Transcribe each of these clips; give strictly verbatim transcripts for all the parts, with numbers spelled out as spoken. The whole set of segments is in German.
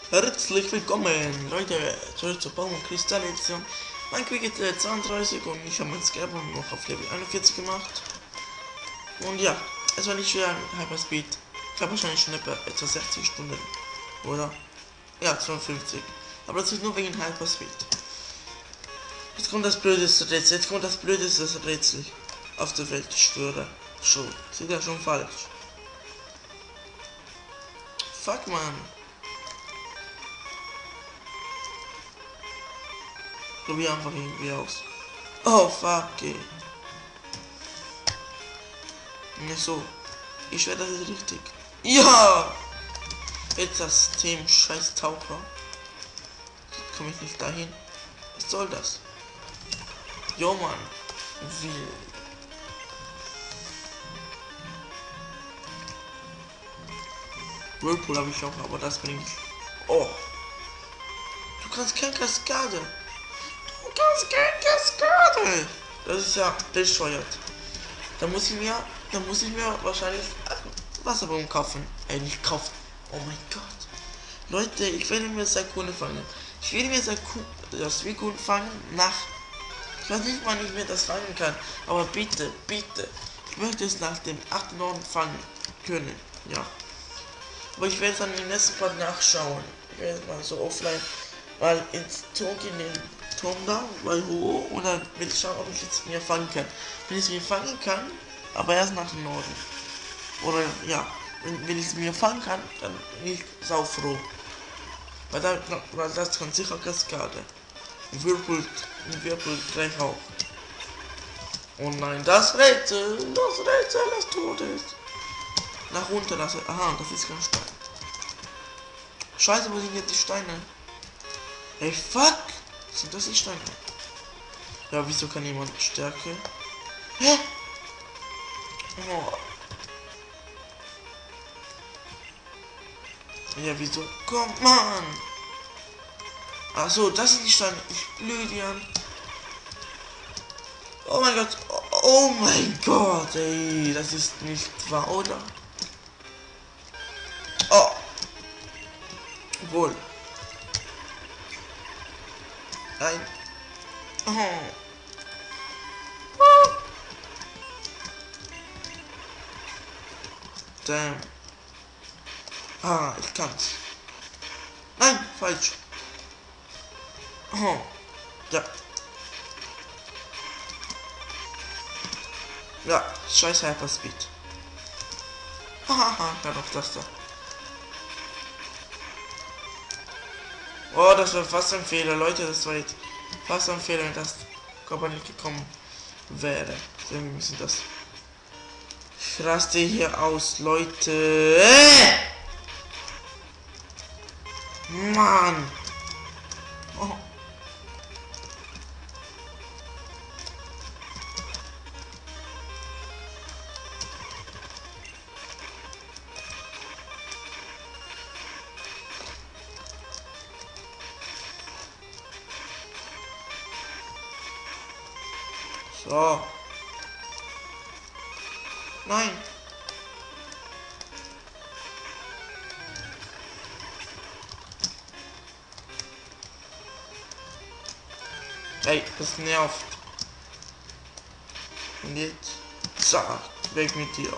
Herzlich willkommen, Leute, zurück zur Baum- und Kristall-Edition. Mein Quick ist äh, zweiunddreißig und ich habe mein Skype noch auf Level einundvierzig gemacht. Und ja, es war nicht schwer, Hyperspeed. Ich habe wahrscheinlich schon etwa, etwa sechzig Stunden, oder? Ja, zweiundfünfzig. Aber das ist nur wegen Hyperspeed. Jetzt kommt das blödeste Rätsel, jetzt kommt das blödeste Rätsel auf der Welt, ich schwöre. Schon, sieht ja schon falsch. Fuck, man. Probier einfach irgendwie aus. Oh, fuck, ey. Nicht so. Ich werde das ist richtig. Ja! Jetzt das Team scheiß Taucher. Jetzt komme ich nicht dahin. Was soll das? Jo, Mann. Wie? Whirlpool habe ich auch, aber das bringt. Oh. Du kannst keine Kaskade. Du kannst keine Kaskade. Das ist ja bescheuert. Da muss ich mir, da muss ich mir wahrscheinlich Wasserbomben kaufen. Äh, nicht kaufen. Oh mein Gott. Leute, ich werde mir Sakune fangen. Ich werde mir Sakune, das Sakune fangen nach. Ich weiß nicht, wann ich mir das fangen kann. Aber bitte, bitte. Ich möchte es nach dem achten Norden fangen können. Ja. Aber ich werde dann im nächsten Part nachschauen. Ich werde mal so offline mal ins Tor gehen, den Turm da, mal hoch und dann will ich schauen, ob ich jetzt mir fangen kann. Wenn ich es mir fangen kann, aber erst nach dem Norden. Oder ja, wenn, wenn ich es mir fangen kann, dann bin ich saufroh. Weil, da, weil das kann sicher Kaskade. Ein Whirlpool, ein Whirlpool gleich auch. Oh nein, das Rätsel, das Rätsel des Todes. Nach runter lasse. Aha, das ist kein Stein. Scheiße, wo sind jetzt die Steine? Ey, fuck! Sind das die Steine? Ja, wieso kann jemand Stärke? Hä? Oh. Ja, wieso? Komm, Mann! Ach so, das sind die Steine. Ich blöd, Jan. Oh mein Gott. Oh, oh mein Gott, ey. Das ist nicht wahr, oder? Oh. Wohl. Nein. Oh. Damn. Ah, ich kann's. Nein, falsch. Oh. Ja. Ja, scheiß Hyperspeed. Hahaha, ja doch das da. Oh, das war fast ein Fehler, Leute, das war jetzt fast ein Fehler, wenn das Körper nicht gekommen wäre. So, wir müssen das. Ich raste hier aus, Leute. Mann. Oh. So. Nein. Ey, das nervt. Und jetzt. Zack. Weg mit dir.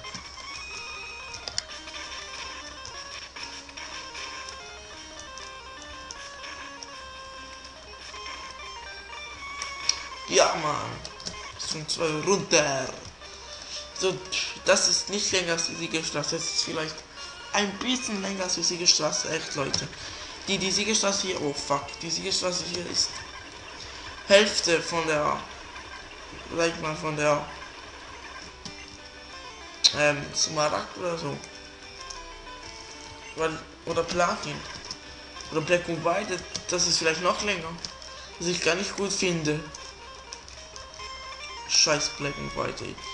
Ja, Mann. Zum zwei runter. So, das ist nicht länger als die Siegerstraße. Das ist vielleicht ein bisschen länger als die Siegerstraße. Echt, Leute. Die, die Siegerstraße hier. Oh, fuck. Die Siegerstraße hier ist Hälfte von der. Vielleicht mal von der. Ähm, Smaragd oder so. Weil, oder Platin. Oder Black and White. Das ist vielleicht noch länger. Was ich gar nicht gut finde. Scheiß Black and White, ey.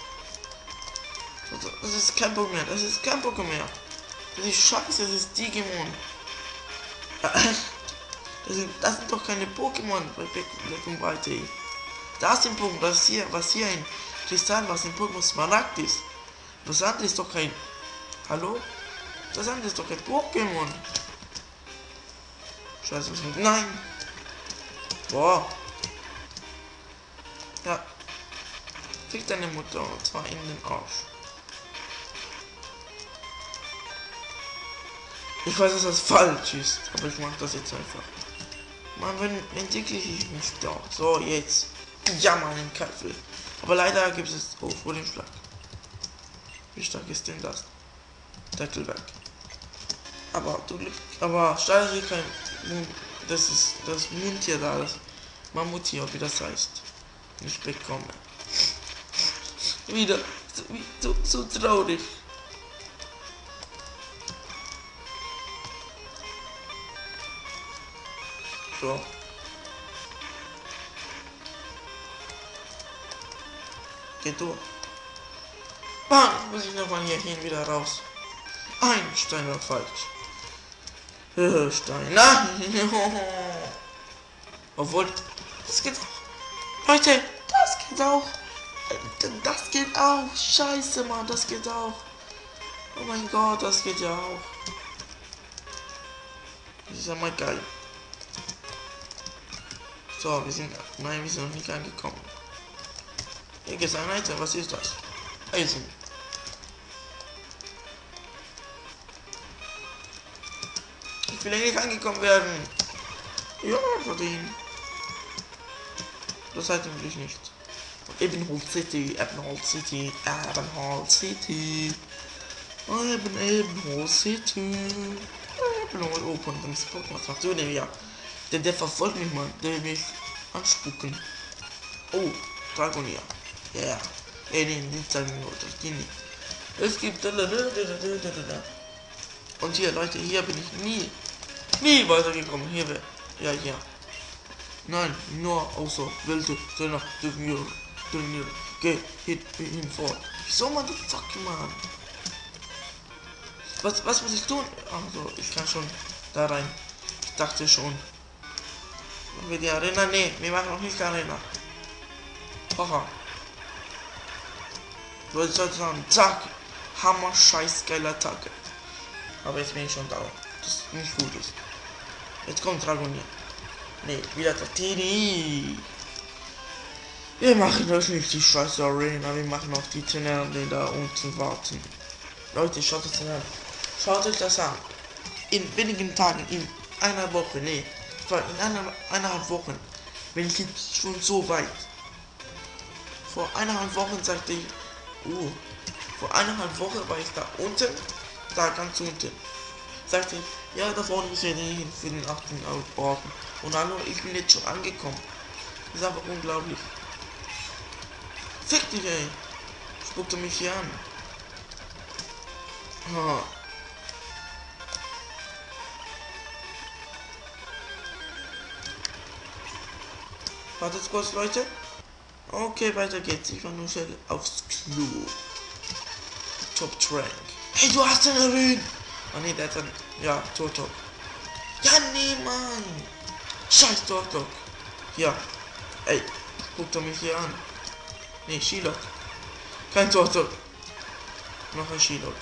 Das ist kein Pokémon mehr. Das ist kein Pokémon mehr. Das ist scheiße, das ist Digimon. Das sind, das sind doch keine Pokémon bei Black and White, ey. Das sind Pokémon, was hier, was hier ein Kristall, was ein Pokémon Smaragd ist. Das andere ist doch kein. Hallo? Das andere ist doch kein Pokémon. weiß was mit. Nein! Boah! Ja. Fick deine Mutter und zwar in den Arsch. Ich weiß, dass das falsch ist, aber ich mach das jetzt einfach. Man, wenn entwickle ich mich da. So, jetzt. Ja, Mann, den Kaffee. Aber leider gibt es. Oh, vor dem Schlag. Wie stark ist denn das? Deckel weg. Aber du aber Stahlreh kein. Das ist das Mundtier da, das Mammuttier, wie das heißt. Ich bekomme. Wieder. So, so, so traurig. So. Geht durch. Mann, muss ich nochmal hier hin wieder raus. Ein Stein war falsch. Stein. Nein. Obwohl, das geht auch. Leute, das geht auch. Das geht auch. Scheiße, Mann, das geht auch. Oh mein Gott, das geht ja auch. Das ist ja mal geil. So, wir sind. Nein, wir sind noch nicht angekommen. Hier gibt es ein Item. Was ist das? Eisen. Ich will nicht angekommen werden. Ja, verdient. Das Item will ich nicht. Ebenhold City, Ebenhold City, Ebenhold City. Eben, Ebenhold City. Ebenhold Open. Dann ist Pokémon. Was macht du denn hier? Der, der verfolgt mich, Mann. Der will mich anspucken. Oh, Dragonia. Ja, yeah. Ey, nee, nicht sagen wir nur. Das geht nicht. Es gibt. Und hier, Leute, hier bin ich nie. Nie weitergekommen. Hier wäre. Ja, ja. Nein, nur außer wilde Trainer dürfen wir trainieren. Geh hin, hin vor. Wieso man das sagt, Mann? Was, was muss ich tun? Also, ich kann schon da rein. Ich dachte schon. Machen wir die Arena? Nee, wir machen noch nicht die Arena. Haha. Leute, sollte sagen, zack. Hammer, scheiß, geile Attacke. Aber jetzt bin ich schon da. Das nicht gut ist. Jetzt kommt Dragonia. Nee, wieder der Tini. Wir machen das nicht die scheiße Arena. Wir machen auch die Trainer, die da unten warten. Leute, schaut es an. Schaut euch das an. In wenigen Tagen, in einer Woche, nee. In einer, eineinhalb Wochen bin ich jetzt schon so weit. Vor eineinhalb Wochen sagte ich, uh, vor eineinhalb Wochen war ich da unten, da ganz unten. Sagte ich, ja, da vorne ist ja hin für den achten Ort. Und hallo, ich bin jetzt schon angekommen. Das ist aber unglaublich. Fick dich, ey. Spuckte mich hier an. Oh. Wartet kurz, Leute. Okay, weiter geht's. Ich war nur schnell aufs Klo. Top Trank. Hey, du hast den erhöht. Oh ne, der hat dann. Ja, Turtok. Ja, nee, Mann. Scheiß Turtok. Ja. Ey, guckt er mich hier an. Ne, Shilok. Kein Turtok. Noch ein Shilok.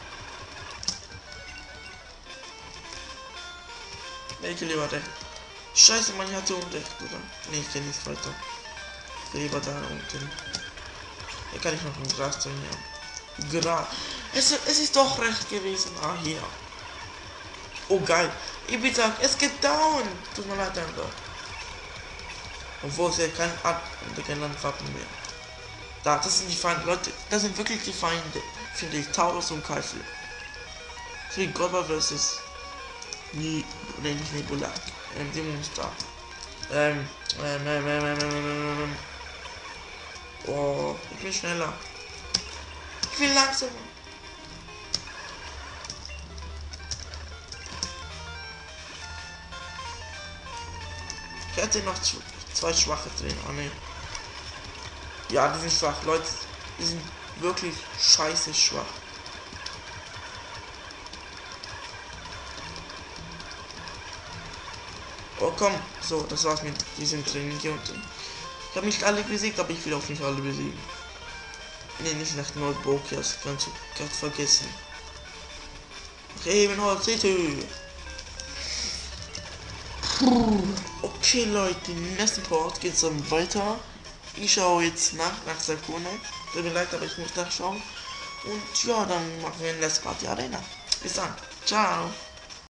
Welche lieber der? Scheiße, man hatte unrecht, oder? Ne, ich kenne nicht weiter. Lieber da unten. Hier kann ich noch ein Gras trainieren. Gras. Es, es ist doch recht gewesen. Ah, hier. Oh, geil. Ich will sagen, es geht down. Tut mir leid, einfach. Obwohl es ja kein Art und kein Landfahrten mehr. Da, das sind die Feinde. Leute, das sind wirklich die Feinde. Finde ich. Taurus und Keifel. Krieg Gobber versus. Nie. Nee, nicht Nebula. Ähm, die Monster. Ähm, ähm, ähm, ähm, ähm, ähm, ähm. Oh, ich bin schneller. Ich bin langsamer. Ich hätte noch zwei schwache drin. Oh ne. Ja, die sind schwach, Leute. Die sind wirklich scheiße schwach. Oh komm. So, das war's mit diesem Training hier unten. Ich habe nicht alle besiegt, aber ich will auch nicht alle besiegen. Ne, nicht nach Nordbokias. Kannst du gerade vergessen. Ravenhold City. Okay Leute, im nächsten Part geht es dann weiter. Ich schaue jetzt nach, nach Sakune. Tut mir leid, aber ich muss nachschauen. Und ja, dann machen wir ein Let's Party Arena. Bis dann. Ciao.